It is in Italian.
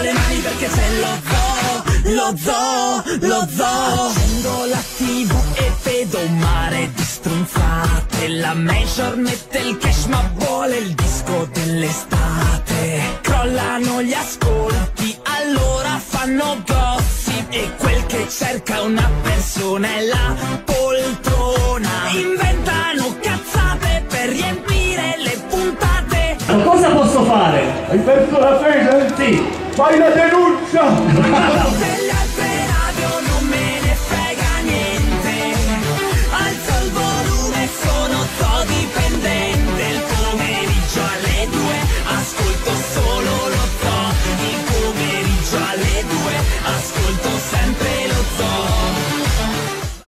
le mani perché se lo zoo. Accendo la TV e vedo un mare di stronzate. La major mette il cash ma vuole il disco dell'estate. Crollano gli ascolti, allora fanno gossip. E quel che cerca una persona è la poltrona. Inventano cazzate per riempire le puntate. Ma cosa posso fare? Hai perso la fede? Sì. Fai la denuncia!